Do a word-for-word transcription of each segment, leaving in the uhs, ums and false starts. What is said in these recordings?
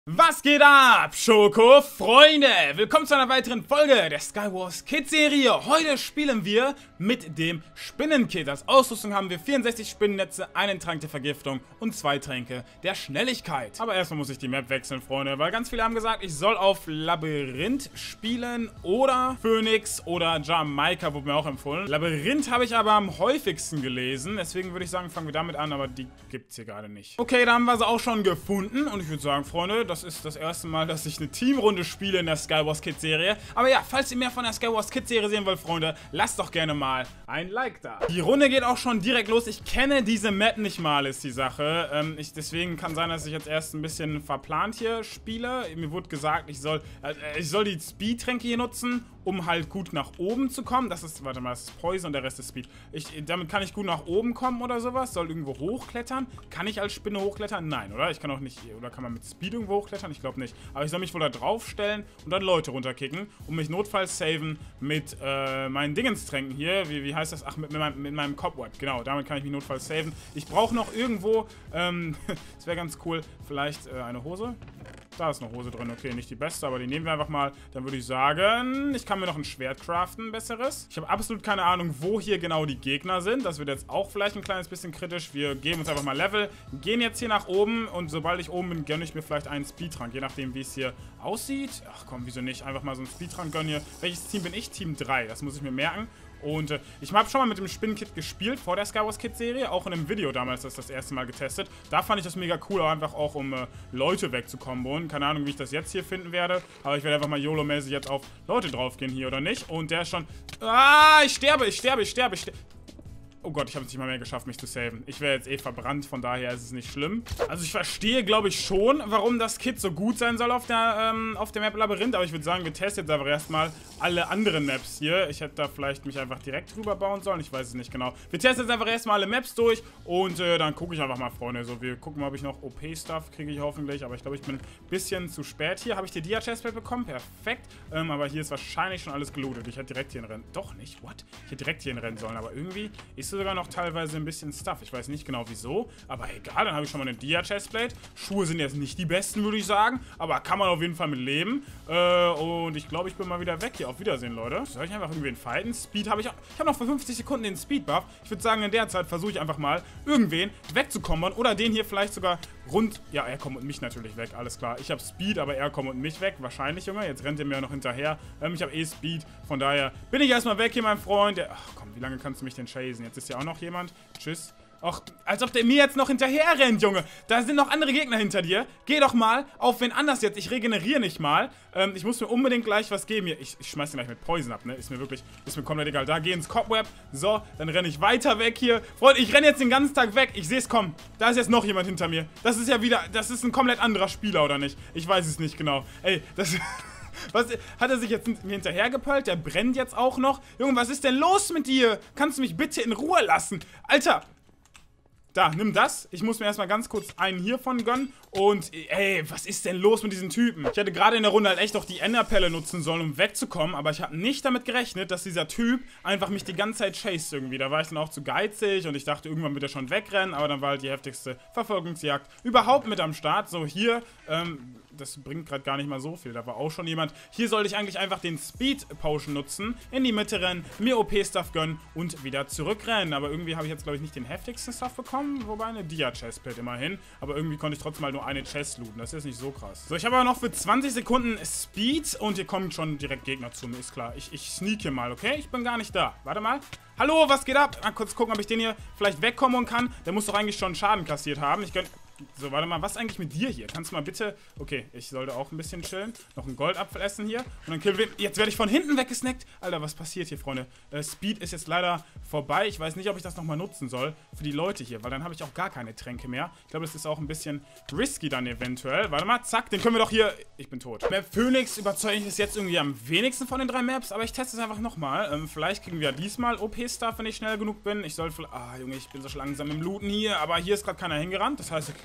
Was geht ab, Schoko-Freunde? Willkommen zu einer weiteren Folge der Skywars Kids Serie. Heute spielen wir mit dem Spinnenkit. Als Ausrüstung haben wir vierundsechzig Spinnennetze, einen Trank der Vergiftung und zwei Tränke der Schnelligkeit. Aber erstmal muss ich die Map wechseln, Freunde, weil ganz viele haben gesagt, ich soll auf Labyrinth spielen oder Phoenix oder Jamaika, wurde mir auch empfohlen. Labyrinth habe ich aber am häufigsten gelesen, deswegen würde ich sagen, fangen wir damit an, aber die gibt es hier gerade nicht. Okay, da haben wir sie auch schon gefunden und ich würde sagen, Freunde, das ist das erste Mal, dass ich eine Teamrunde spiele in der Skywars Kids Serie. Aber ja, falls ihr mehr von der Skywars Kids Serie sehen wollt, Freunde, lasst doch gerne mal ein Like da. Die Runde geht auch schon direkt los. Ich kenne diese Map nicht mal, ist die Sache. Ähm, ich, deswegen kann sein, dass ich jetzt erst ein bisschen verplant hier spiele. Mir wurde gesagt, ich soll, äh, ich soll die Speed-Tränke hier nutzen, um halt gut nach oben zu kommen. Das ist, warte mal, das ist Poison und der Rest ist Speed. Ich, damit kann ich gut nach oben kommen oder sowas. Soll irgendwo hochklettern. Kann ich als Spinne hochklettern? Nein, oder? Ich kann auch nicht, oder kann man mit Speed irgendwo hochklettern? Ich glaube nicht. Aber ich soll mich wohl da draufstellen und dann Leute runterkicken und mich notfalls saven mit äh, meinen Dingenstränken hier. Wie, wie heißt das? Ach, mit, mit, meinem, mit meinem Cobweb. Genau, damit kann ich mich notfalls saven. Ich brauche noch irgendwo, ähm, das wäre ganz cool, vielleicht äh, eine Hose. Da ist eine Hose drin. Okay, nicht die beste, aber die nehmen wir einfach mal. Dann würde ich sagen, ich kann mir noch ein Schwert craften, ein besseres. Ich habe absolut keine Ahnung, wo hier genau die Gegner sind. Das wird jetzt auch vielleicht ein kleines bisschen kritisch. Wir geben uns einfach mal Level, gehen jetzt hier nach oben und sobald ich oben bin, gönne ich mir vielleicht einen Speedtrank. Je nachdem, wie es hier aussieht. Ach komm, wieso nicht? Einfach mal so einen Speedtrank gönnen hier. Welches Team bin ich? Team drei. Das muss ich mir merken. Und äh, ich habe schon mal mit dem Spinnenkit gespielt, vor der Skywars Kids Serie, auch in einem Video damals das das erste Mal getestet. Da fand ich das mega cool, einfach auch um äh, Leute wegzukombonen. Keine Ahnung, wie ich das jetzt hier finden werde, aber ich werde einfach mal YOLO-mäßig jetzt auf Leute draufgehen hier, oder nicht? Und der ist schon... Ah, ich sterbe, ich sterbe, ich sterbe, ich sterbe... Oh Gott, ich habe es nicht mal mehr geschafft, mich zu saven. Ich wäre jetzt eh verbrannt, von daher ist es nicht schlimm. Also ich verstehe, glaube ich, schon, warum das Kit so gut sein soll auf der, ähm, auf der Map Labyrinth. Aber ich würde sagen, wir testen jetzt einfach erstmal alle anderen Maps hier. Ich hätte da vielleicht mich einfach direkt drüber bauen sollen. Ich weiß es nicht genau. Wir testen jetzt einfach erstmal alle Maps durch und äh, dann gucke ich einfach mal, Freunde. So, wir gucken mal, ob ich noch O P-Stuff kriege ich hoffentlich. Aber ich glaube, ich bin ein bisschen zu spät hier. Habe ich die Dia-Chestplate bekommen? Perfekt. Ähm, aber hier ist wahrscheinlich schon alles gelootet. Ich hätte direkt hier rennen. Doch nicht, what? Ich hätte direkt hier rennen sollen. Aber irgendwie ist sogar noch teilweise ein bisschen Stuff. Ich weiß nicht genau wieso, aber egal, dann habe ich schon mal eine Dia-Chestplate. Schuhe sind jetzt nicht die besten, würde ich sagen, aber kann man auf jeden Fall mit leben. Äh, und ich glaube, ich bin mal wieder weg hier. Auf Wiedersehen, Leute. Soll ich einfach irgendwen fighten? Speed habe ich auch. Ich habe noch für fünfzig Sekunden den Speed-Buff. Ich würde sagen, in der Zeit versuche ich einfach mal, irgendwen wegzukommen oder den hier vielleicht sogar rund... Ja, er kommt und mich natürlich weg, alles klar. Ich habe Speed, aber er kommt und mich weg. Wahrscheinlich, Junge. Jetzt rennt er mir ja noch hinterher. Ähm, ich habe eh Speed, von daher bin ich erstmal weg hier, mein Freund. Der, ach komm, wie lange kannst du mich denn chasen? Jetzt ist ja auch noch jemand. Tschüss. Ach, als ob der mir jetzt noch hinterher rennt, Junge. Da sind noch andere Gegner hinter dir. Geh doch mal auf wen anders jetzt. Ich regeneriere nicht mal. Ähm, ich muss mir unbedingt gleich was geben hier. Ich, ich schmeiß den gleich mit Poison ab, ne? Ist mir wirklich, ist mir komplett egal. Da geh ins Cobweb. So, dann renne ich weiter weg hier. Freunde, ich renne jetzt den ganzen Tag weg. Ich sehe es kommen. Da ist jetzt noch jemand hinter mir. Das ist ja wieder, das ist ein komplett anderer Spieler, oder nicht? Ich weiß es nicht genau. Ey, das... Was, hat er sich jetzt mir hinterhergepölt? Der brennt jetzt auch noch. Junge, was ist denn los mit dir? Kannst du mich bitte in Ruhe lassen? Alter! Da, nimm das. Ich muss mir erstmal ganz kurz einen hiervon gönnen. Und, ey, was ist denn los mit diesen Typen? Ich hätte gerade in der Runde halt echt auch die Enderpelle nutzen sollen, um wegzukommen. Aber ich habe nicht damit gerechnet, dass dieser Typ einfach mich die ganze Zeit chased irgendwie. Da war ich dann auch zu geizig und ich dachte, irgendwann wird er schon wegrennen. Aber dann war halt die heftigste Verfolgungsjagd überhaupt mit am Start. So, hier, ähm... das bringt gerade gar nicht mal so viel. Da war auch schon jemand. Hier sollte ich eigentlich einfach den Speed Potion nutzen, in die Mitte rennen, mir O P-Stuff gönnen und wieder zurückrennen. Aber irgendwie habe ich jetzt, glaube ich, nicht den heftigsten Stuff bekommen. Wobei eine Dia-Chestplate immerhin. Aber irgendwie konnte ich trotzdem mal nur eine Chest looten. Das ist nicht so krass. So, ich habe aber noch für zwanzig Sekunden Speed und hier kommen schon direkt Gegner zu mir. Ist klar. Ich, ich sneak hier mal, okay? Ich bin gar nicht da. Warte mal. Hallo, was geht ab? Mal kurz gucken, ob ich den hier vielleicht wegkommen kann. Der muss doch eigentlich schon Schaden kassiert haben. Ich gönn... So, warte mal, was ist eigentlich mit dir hier? Kannst du mal bitte... Okay, ich sollte auch ein bisschen chillen. Noch einen Goldapfel essen hier. Und dann killen wir... Jetzt werde ich von hinten weggesnackt. Alter, was passiert hier, Freunde? Äh, Speed ist jetzt leider vorbei. Ich weiß nicht, ob ich das nochmal nutzen soll für die Leute hier, weil dann habe ich auch gar keine Tränke mehr. Ich glaube, das ist auch ein bisschen risky dann eventuell. Warte mal, zack, den können wir doch hier... Ich bin tot. Map Phoenix überzeuge ich bis jetzt irgendwie am wenigsten von den drei Maps, aber ich teste es einfach nochmal. Ähm, vielleicht kriegen wir ja diesmal O P-Stuff, wenn ich schnell genug bin. Ich soll... Ah, Junge, ich bin so langsam im Looten hier, aber hier ist gerade keiner hingerannt. Das heißt, ich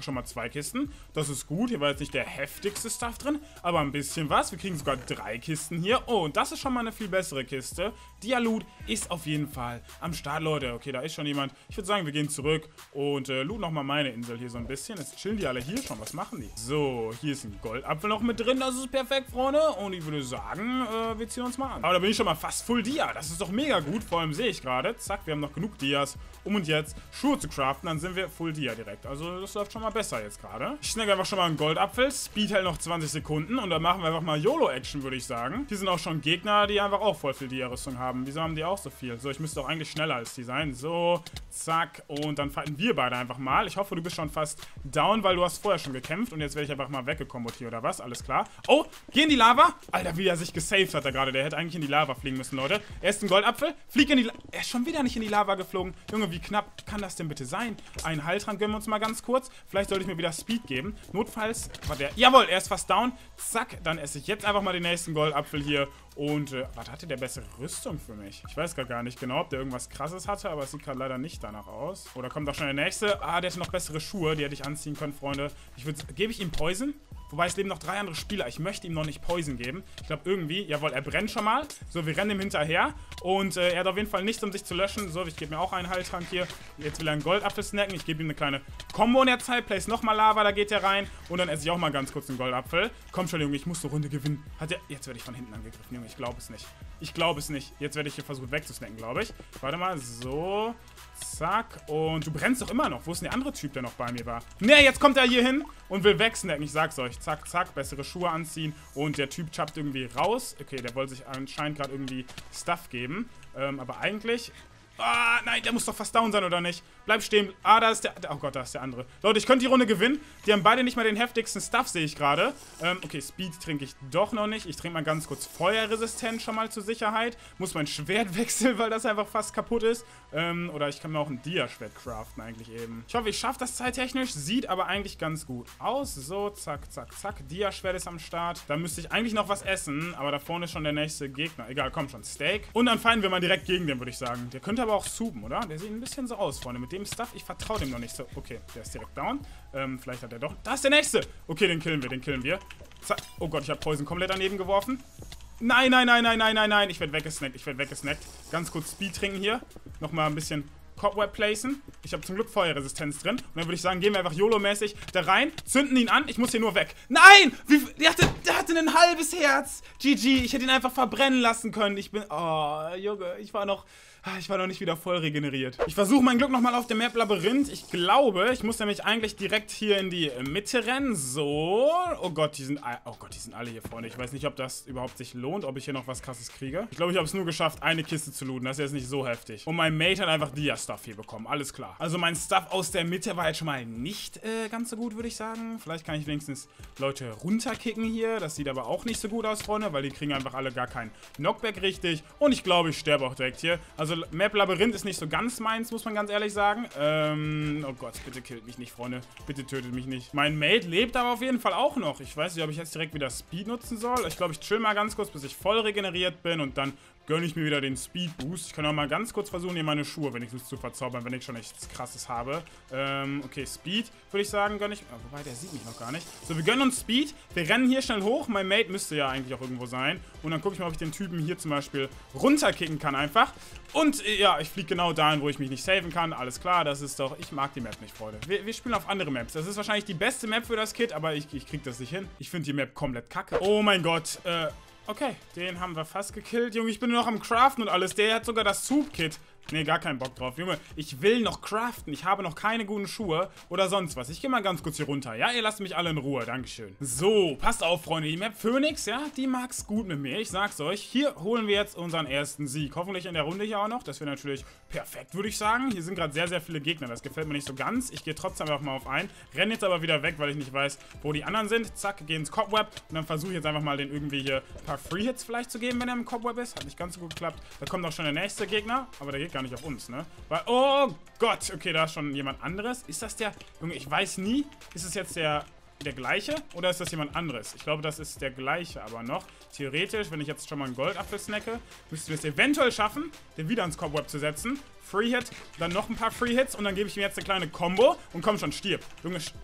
schon mal zwei Kisten. Das ist gut. Hier war jetzt nicht der heftigste Stuff drin, aber ein bisschen was. Wir kriegen sogar drei Kisten hier. Oh, und das ist schon mal eine viel bessere Kiste. Dia-Loot ist auf jeden Fall am Start, Leute. Okay, da ist schon jemand. Ich würde sagen, wir gehen zurück und äh, loot nochmal meine Insel hier so ein bisschen. Jetzt chillen die alle hier schon. Was machen die? So, hier ist ein Goldapfel noch mit drin. Das ist perfekt, Freunde. Und ich würde sagen, äh, wir ziehen uns mal an. Aber da bin ich schon mal fast full Dia. Das ist doch mega gut. Vor allem sehe ich gerade. Zack, wir haben noch genug Dias, um uns jetzt Schuhe zu craften. Dann sind wir full Dia direkt. Also das läuft schon mal besser jetzt gerade. Ich snacke einfach schon mal einen Goldapfel. Speed hält noch zwanzig Sekunden. Und dann machen wir einfach mal YOLO-Action, würde ich sagen. Hier sind auch schon Gegner, die einfach auch voll viel Dia-Rüstung haben. Wieso haben die auch so viel? So, ich müsste auch eigentlich schneller als die sein. So, zack. Und dann fighten wir beide einfach mal. Ich hoffe, du bist schon fast down, weil du hast vorher schon gekämpft. Und jetzt werde ich einfach mal weggekombot hier, oder was? Alles klar. Oh, geh in die Lava. Alter, wie er sich gesaved hat da gerade. Der hätte eigentlich in die Lava fliegen müssen, Leute. Er ist ein Goldapfel. Flieg in die Lava. Er ist schon wieder nicht in die Lava geflogen. Junge, wie knapp kann das denn bitte sein? Einen Heiltrank gönnen wir uns mal ganz kurz. Vielleicht sollte ich mir wieder Speed geben. Notfalls war der... Jawohl, er ist fast down. Zack, dann esse ich jetzt einfach mal den nächsten Goldapfel hier. Und, äh, was hatte der bessere Rüstung für mich? Ich weiß gar nicht genau, ob der irgendwas Krasses hatte, aber es sieht gerade leider nicht danach aus. Oder kommt auch schon der nächste? Ah, der hatte noch bessere Schuhe, die hätte ich anziehen können, Freunde. Ich würde... Gebe ich ihm Poison? Wobei, es leben noch drei andere Spieler. Ich möchte ihm noch nicht Poison geben. Ich glaube irgendwie, jawohl, er brennt schon mal. So, wir rennen ihm hinterher. Und äh, er hat auf jeden Fall nichts, um sich zu löschen. So, ich gebe mir auch einen Heiltrank hier. Jetzt will er einen Goldapfel snacken. Ich gebe ihm eine kleine Combo in der Zeit. Place nochmal Lava, da geht er rein. Und dann esse ich auch mal ganz kurz einen Goldapfel. Komm schon, Junge, ich muss eine Runde gewinnen. Hat er... Jetzt werde ich von hinten angegriffen, Junge. Ich glaube es nicht. Ich glaube es nicht. Jetzt werde ich hier versucht wegzusnacken, glaube ich. Warte mal, so... Zack. Und du brennst doch immer noch. Wo ist denn der andere Typ, der noch bei mir war? Ne, jetzt kommt er hier hin und will wegsnacken. Ich sag's euch. Zack, zack. Bessere Schuhe anziehen. Und der Typ chappt irgendwie raus. Okay, der wollte sich anscheinend gerade irgendwie Stuff geben. Ähm, aber eigentlich... Ah, nein, der muss doch fast down sein, oder nicht? Bleib stehen. Ah, da ist der... Oh Gott, da ist der andere. Leute, ich könnte die Runde gewinnen. Die haben beide nicht mal den heftigsten Stuff, sehe ich gerade. Ähm, okay, Speed trinke ich doch noch nicht. Ich trinke mal ganz kurz Feuerresistent schon mal zur Sicherheit. Muss mein Schwert wechseln, weil das einfach fast kaputt ist. Ähm, oder ich kann mir auch ein Dia-Schwert craften eigentlich eben. Ich hoffe, ich schaffe das zeittechnisch. Sieht aber eigentlich ganz gut aus. So, zack, zack, zack. Dia-Schwert ist am Start. Da müsste ich eigentlich noch was essen. Aber da vorne ist schon der nächste Gegner. Egal, komm schon. Steak. Und dann fighten wir mal direkt gegen den, würde ich sagen. Der könnte aber auch suben, oder? Der sieht ein bisschen so aus, Freunde. Mit dem Stuff, ich vertraue dem noch nicht so. Okay, der ist direkt down. Ähm, vielleicht hat er doch... Da ist der nächste! Okay, den killen wir, den killen wir. Zack. Oh Gott, ich habe Poison komplett daneben geworfen. Nein, nein, nein, nein, nein, nein, nein. Ich werde weggesnackt, ich werde weggesnackt. Ganz kurz Speed trinken hier. Nochmal ein bisschen Cobweb placen. Ich habe zum Glück Feuerresistenz drin. Und dann würde ich sagen, gehen wir einfach YOLO-mäßig da rein, zünden ihn an. Ich muss hier nur weg. Nein! Wie, der, hatte, der hatte ein halbes Herz. G G, ich hätte ihn einfach verbrennen lassen können. Ich bin... Oh, Junge, ich war noch... Ich war noch nicht wieder voll regeneriert. Ich versuche mein Glück nochmal auf dem Map Labyrinth. Ich glaube, ich muss nämlich eigentlich direkt hier in die Mitte rennen. So. Oh Gott, die sind, oh Gott, die sind alle hier, Freunde. Ich weiß nicht, ob das überhaupt sich lohnt, ob ich hier noch was Krasses kriege. Ich glaube, ich habe es nur geschafft, eine Kiste zu looten. Das ist jetzt nicht so heftig. Und mein Mate hat einfach Dia-Stuff hier bekommen. Alles klar. Also mein Stuff aus der Mitte war jetzt schon mal nicht äh, ganz so gut, würde ich sagen. Vielleicht kann ich wenigstens Leute runterkicken hier. Das sieht aber auch nicht so gut aus, Freunde, weil die kriegen einfach alle gar keinen Knockback richtig. Und ich glaube, ich sterbe auch direkt hier. Also Map Labyrinth ist nicht so ganz meins, muss man ganz ehrlich sagen. Ähm, oh Gott, bitte killt mich nicht, Freunde. Bitte tötet mich nicht. Mein Mate lebt aber auf jeden Fall auch noch. Ich weiß nicht, ob ich jetzt direkt wieder Speed nutzen soll. Ich glaube, ich chill mal ganz kurz, bis ich voll regeneriert bin und dann gönne ich mir wieder den Speed Boost. Ich kann auch mal ganz kurz versuchen, hier meine Schuhe wenigstens zu verzaubern, wenn ich schon nichts Krasses habe. Ähm, okay, Speed, würde ich sagen, gönne ich... Oh, wobei, der sieht mich noch gar nicht. So, wir gönnen uns Speed. Wir rennen hier schnell hoch. Mein Mate müsste ja eigentlich auch irgendwo sein. Und dann gucke ich mal, ob ich den Typen hier zum Beispiel runterkicken kann einfach. Und ja, ich fliege genau dahin, wo ich mich nicht saven kann. Alles klar, das ist doch... Ich mag die Map nicht, Freunde. Wir, wir spielen auf andere Maps. Das ist wahrscheinlich die beste Map für das Kit, aber ich, ich krieg das nicht hin. Ich finde die Map komplett kacke. Oh mein Gott, äh... Okay, den haben wir fast gekillt. Junge, ich bin nur noch am Craften und alles. Der hat sogar das Soup-Kit. Nee, gar keinen Bock drauf. Junge, ich will noch craften. Ich habe noch keine guten Schuhe oder sonst was. Ich gehe mal ganz kurz hier runter. Ja, ihr lasst mich alle in Ruhe. Dankeschön. So, passt auf, Freunde. Die Map Phoenix, ja, die mag's gut mit mir. Ich sag's euch. Hier holen wir jetzt unseren ersten Sieg. Hoffentlich in der Runde hier auch noch. Das wäre natürlich perfekt, würde ich sagen. Hier sind gerade sehr, sehr viele Gegner. Das gefällt mir nicht so ganz. Ich gehe trotzdem einfach mal auf einen. Renne jetzt aber wieder weg, weil ich nicht weiß, wo die anderen sind. Zack, gehe ins Cobweb. Und dann versuche ich jetzt einfach mal den irgendwie hier ein paar Free-Hits vielleicht zu geben, wenn er im Cobweb ist. Hat nicht ganz so gut geklappt. Da kommt auch schon der nächste Gegner. Aber der geht gar nicht auf uns, ne? Weil, oh Gott, okay, da ist schon jemand anderes. Ist das der, Junge, ich weiß nie, ist es jetzt der, der gleiche oder ist das jemand anderes? Ich glaube, das ist der gleiche, aber noch. Theoretisch, wenn ich jetzt schon mal einen Goldapfel snacke, müssten wir es eventuell schaffen, den wieder ins Cobweb zu setzen. Free Hit, dann noch ein paar Free Hits und dann gebe ich ihm jetzt eine kleine Combo und komm schon, stirb. Junge,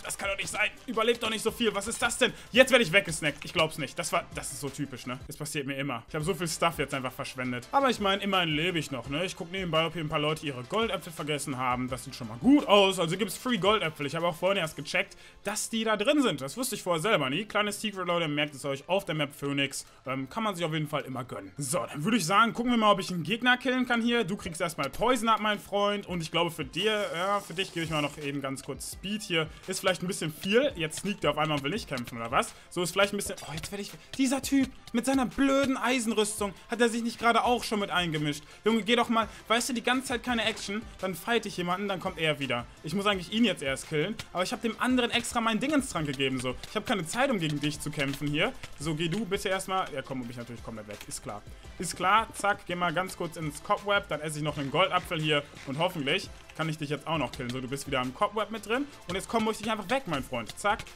Das kann doch nicht sein. Überlebt doch nicht so viel. Was ist das denn? Jetzt werde ich weggesnackt. Ich glaub's nicht. Das war, das ist so typisch, ne? Das passiert mir immer. Ich habe so viel Stuff jetzt einfach verschwendet. Aber ich meine, immerhin lebe ich noch, ne? Ich gucke nebenbei, ob hier ein paar Leute ihre Goldäpfel vergessen haben. Das sieht schon mal gut aus. Also gibt's Free Goldäpfel. Ich habe auch vorhin erst gecheckt, dass die da drin sind. Das wusste ich vorher selber nie. Kleines Secret, Leute, merkt es euch auf der Map Phoenix. Ähm, kann man sich auf jeden Fall immer gönnen. So, dann würde ich sagen, gucken wir mal, ob ich einen Gegner killen kann hier. Du kriegst erstmal Poison ab, mein Freund. Und ich glaube, für dir, ja, für dich gebe ich mal noch eben ganz kurz Speed hier. Ist vielleicht ein bisschen viel. Jetzt sneakt er auf einmal und will nicht kämpfen, oder was? So ist vielleicht ein bisschen... Oh, jetzt werde ich... Dieser Typ mit seiner blöden Eisenrüstung, hat er sich nicht gerade auch schon mit eingemischt? Junge, geh doch mal... Weißt du, die ganze Zeit keine Action, dann fight ich jemanden, dann kommt er wieder. Ich muss eigentlich ihn jetzt erst killen, aber ich habe dem anderen extra meinen Dingenstrank gegeben, so. Ich habe keine Zeit, um gegen dich zu kämpfen hier. So, geh du bitte erstmal... Ja, komm, ich natürlich komplett weg. Ist klar. Ist klar. Zack, geh mal ganz kurz ins Cobweb, dann esse ich noch einen Goldapfel hier und hoffentlich kann ich dich jetzt auch noch killen. So, du bist wieder im Cobweb mit drin und jetzt komm, muss ich einfach weg, mein Freund. Zack.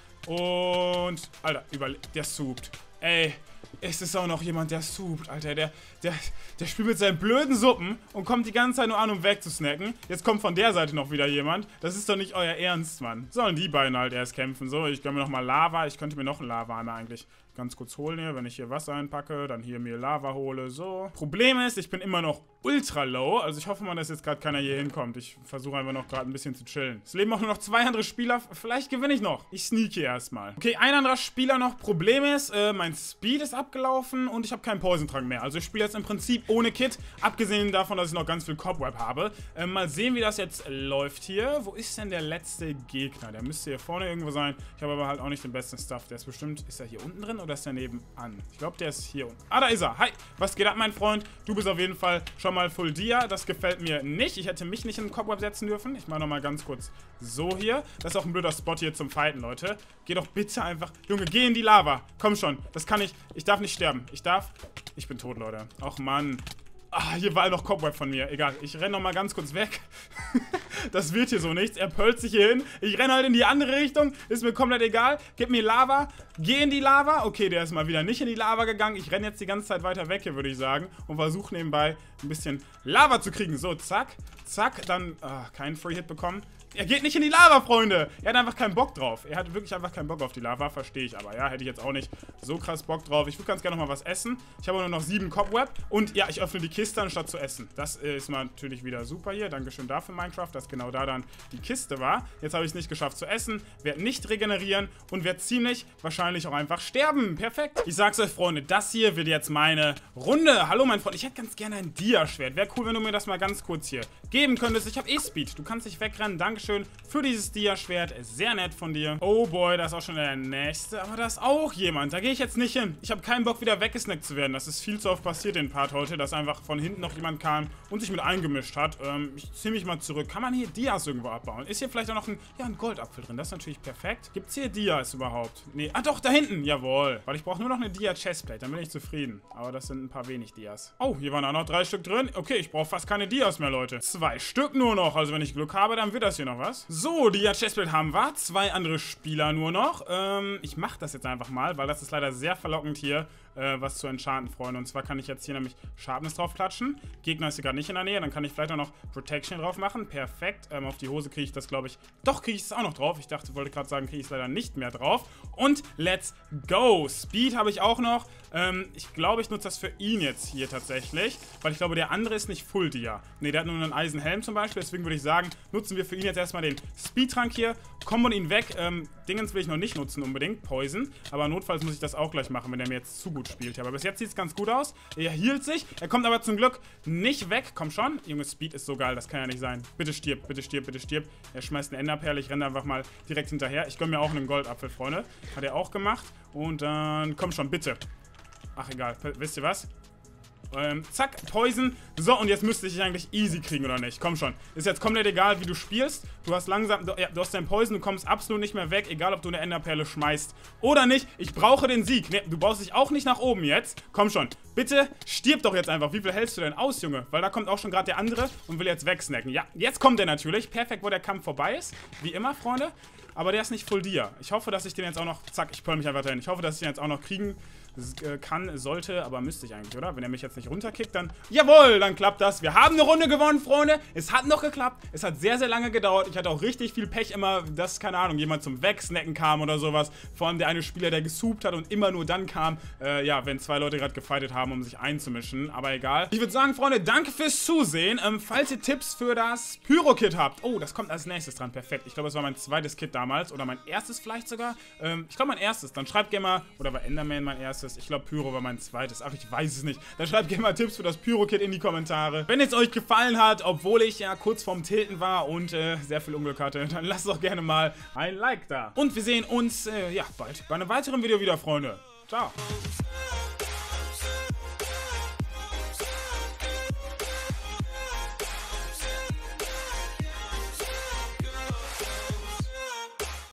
Und, Alter, überlebt. Der soupt. Ey, es ist auch noch jemand, der soupt, Alter. Der, der, der spielt mit seinen blöden Suppen und kommt die ganze Zeit nur an, um wegzusnacken. Jetzt kommt von der Seite noch wieder jemand. Das ist doch nicht euer Ernst, Mann. Sollen die beiden halt erst kämpfen. So, ich gönne mir nochmal Lava. Ich könnte mir noch einen Lava-Eimer eigentlich ganz kurz holen hier. Wenn ich hier Wasser einpacke, dann hier mir Lava hole. So. Problem ist, ich bin immer noch ultra low. Also ich hoffe mal, dass jetzt gerade keiner hier hinkommt. Ich versuche einfach noch gerade ein bisschen zu chillen. Es leben auch nur noch zwei andere Spieler. Vielleicht gewinne ich noch. Ich sneake erstmal. Okay, ein anderer Spieler noch. Problem ist, äh, mein Speed ist abgelaufen und ich habe keinen Poison-Trank mehr. Also ich spiele jetzt im Prinzip ohne Kit. Abgesehen davon, dass ich noch ganz viel Cobweb habe. Äh, mal sehen, wie das jetzt läuft hier. Wo ist denn der letzte Gegner? Der müsste hier vorne irgendwo sein. Ich habe aber halt auch nicht den besten Stuff. Der ist bestimmt... Ist er hier unten drin oder ist der nebenan? Ich glaube, der ist hier unten. Ah, da ist er. Hi. Was geht ab, mein Freund? Du bist auf jeden Fall schon mal Full Dia. Das gefällt mir nicht. Ich hätte mich nicht in den Cobweb setzen dürfen. Ich mache nochmal ganz kurz so hier. Das ist auch ein blöder Spot hier zum Fighten, Leute. Geh doch bitte einfach... Junge, geh in die Lava. Komm schon. Das kann ich... Ich darf nicht sterben. Ich darf... Ich bin tot, Leute. Och, Mann. Ah, hier war noch Cobweb von mir. Egal, ich renne noch mal ganz kurz weg. Das wird hier so nichts. Er pölzt sich hier hin. Ich renne halt in die andere Richtung. Ist mir komplett egal. Gib mir Lava. Geh in die Lava. Okay, der ist mal wieder nicht in die Lava gegangen. Ich renne jetzt die ganze Zeit weiter weg hier, würde ich sagen. Und versuche nebenbei ein bisschen Lava zu kriegen. So, zack. Zack. Dann, ah, keinen Free-Hit bekommen. Er geht nicht in die Lava, Freunde. Er hat einfach keinen Bock drauf. Er hat wirklich einfach keinen Bock auf die Lava. Verstehe ich aber. Ja, hätte ich jetzt auch nicht so krass Bock drauf. Ich würde ganz gerne noch mal was essen. Ich habe nur noch sieben Cobweb. Und ja, ich öffne die Kiste, anstatt zu essen. Das ist natürlich wieder super hier. Dankeschön dafür, Minecraft, dass genau da dann die Kiste war. Jetzt habe ich es nicht geschafft zu essen. Werde nicht regenerieren. Und werde ziemlich wahrscheinlich auch einfach sterben. Perfekt. Ich sag's euch, Freunde. Das hier wird jetzt meine Runde. Hallo, mein Freund. Ich hätte ganz gerne ein Dia-Schwert. Wäre cool, wenn du mir das mal ganz kurz hier geben könntest. Ich habe eh Speed. Du kannst nicht wegrennen. Dankeschön für dieses Dia-Schwert. Sehr nett von dir. Oh boy, da ist auch schon der nächste. Aber da ist auch jemand. Da gehe ich jetzt nicht hin. Ich habe keinen Bock, wieder weggesnackt zu werden. Das ist viel zu oft passiert, den Part heute, dass einfach von hinten noch jemand kam und sich mit eingemischt hat. Ähm, ich ziehe mich mal zurück. Kann man hier Dias irgendwo abbauen? Ist hier vielleicht auch noch ein, ja, ein Goldapfel drin? Das ist natürlich perfekt. Gibt es hier Dias überhaupt? Nee. Ah doch, da hinten. Jawohl. Weil ich brauche nur noch eine Dia-Chestplate. Dann bin ich zufrieden. Aber das sind ein paar wenig Dias. Oh, hier waren auch noch drei Stück drin. Okay, ich brauche fast keine Dias mehr, Leute. Zwei Stück nur noch. Also wenn ich Glück habe, dann wird das hier noch was. So, die Chestplate haben wir. Zwei andere Spieler nur noch. Ähm, ich mache das jetzt einfach mal, weil das ist leider sehr verlockend hier, äh, was zu enchanten, Freunde. Und zwar kann ich jetzt hier nämlich Sharpness drauf klatschen. Gegner ist hier gerade nicht in der Nähe. Dann kann ich vielleicht auch noch Protection drauf machen. Perfekt. Ähm, auf die Hose kriege ich das, glaube ich. Doch, kriege ich es auch noch drauf. Ich dachte, wollte gerade sagen, kriege ich es leider nicht mehr drauf. Und let's go. Speed habe ich auch noch. Ähm, ich glaube, ich nutze das für ihn jetzt hier tatsächlich. Weil ich glaube, der andere ist nicht Full Dia. Ne, der hat nur einen Eisenhelm zum Beispiel. Deswegen würde ich sagen, nutzen wir für ihn jetzt erstmal den Speedtrank hier. Kommen wir ihn weg. Ähm, Dingens will ich noch nicht nutzen unbedingt. Poison. Aber notfalls muss ich das auch gleich machen, wenn er mir jetzt zu gut spielt. Aber bis jetzt sieht es ganz gut aus. Er hielt sich. Er kommt aber zum Glück nicht weg. Komm schon. Junge, Speed ist so geil. Das kann ja nicht sein. Bitte stirb, bitte stirb, bitte stirb. Er schmeißt eine Enderperle. Ich renne einfach mal direkt hinterher. Ich gönne mir auch einen Goldapfel, Freunde. Hat er auch gemacht. Und dann, komm schon, bitte. Ach, egal. Wisst ihr was? Ähm, zack, Poison. So, und jetzt müsste ich dich eigentlich easy kriegen, oder nicht? Komm schon. Ist jetzt komplett egal, wie du spielst. Du hast langsam, du, ja, du hast dein Poison, du kommst absolut nicht mehr weg, egal ob du eine Enderperle schmeißt oder nicht. Ich brauche den Sieg. Ne, du baust dich auch nicht nach oben jetzt. Komm schon. Bitte stirb doch jetzt einfach. Wie viel hältst du denn aus, Junge? Weil da kommt auch schon gerade der andere und will jetzt wegsnacken. Ja, jetzt kommt er natürlich. Perfekt, wo der Kampf vorbei ist. Wie immer, Freunde. aber der ist nicht Full Dia. Ich hoffe, dass ich den jetzt auch noch, zack, ich pearl mich einfach dahin. Ich hoffe, dass ich den jetzt auch noch kriegen kann, sollte, aber müsste ich eigentlich, oder? Wenn er mich jetzt nicht runterkickt, dann, jawohl, dann klappt das. Wir haben eine Runde gewonnen, Freunde. Es hat noch geklappt. Es hat sehr, sehr lange gedauert. Ich hatte auch richtig viel Pech immer, dass, keine Ahnung, jemand zum Wegsnacken kam oder sowas. Vor allem der eine Spieler, der gesoopt hat und immer nur dann kam, äh, ja, wenn zwei Leute gerade gefightet haben, um sich einzumischen. Aber egal. Ich würde sagen, Freunde, danke fürs Zusehen. Ähm, falls ihr Tipps für das Pyro-Kit habt. Oh, das kommt als nächstes dran. Perfekt. Ich glaube, das war mein zweites Kit damals. Oder mein erstes vielleicht sogar. Ähm, ich glaube, mein erstes. Dann schreibt gerne mal, oder war Enderman mein erstes? Ich glaube, Pyro war mein zweites. Ach, ich weiß es nicht. Dann schreibt gerne mal Tipps für das Pyro-Kit in die Kommentare. Wenn es euch gefallen hat, obwohl ich ja kurz vorm Tilten war und äh, sehr viel Unglück hatte, dann lasst doch gerne mal ein Like da. Und wir sehen uns, äh, ja, bald bei einem weiteren Video wieder, Freunde. Ciao.